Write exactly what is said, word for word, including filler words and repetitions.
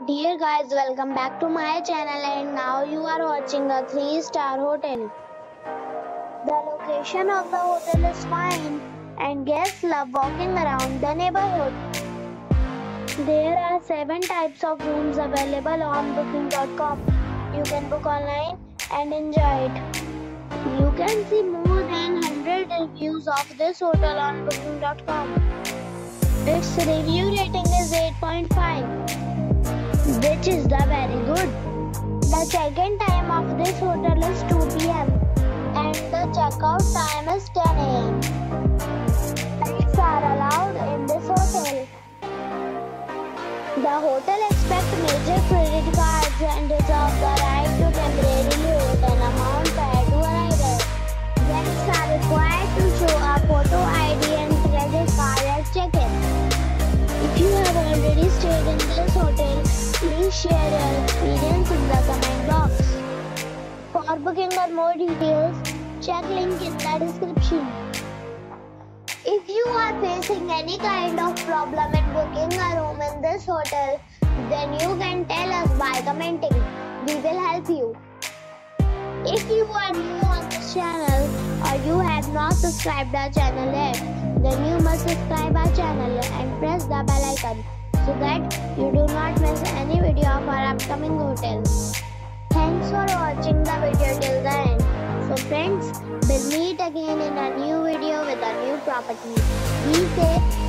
Dear guys, welcome back to my channel and now you are watching a three star hotel. The location of the hotel is fine and guests love walking around the neighborhood. There are seven types of rooms available on booking dot com. You can book online and enjoy it. You can see more than one hundred reviews of this hotel on booking dot com. Its review rating is eight point five, which is the very good. The check-in time of this hotel is two p m and the check-out time is ten a m Pets are allowed in this hotel. The hotel accepts major credit cards and reserves the right to temporarily hold an amount prior to arrival. Guests are required to show a photo I D and credit card at check-in. If you have already stayed in this hotel, please share your experience in the comment box. For booking or more details, check link in the description. If you are facing any kind of problem in booking a room in this hotel, then you can tell us by commenting. We will help you. If you are new on this channel or you have not subscribed our channel yet, then you must subscribe our channel and press the bell icon so that you do not miss any video of our upcoming hotel. Thanks for watching the video till the end. So friends, we'll meet again in a new video with a new property. Be safe.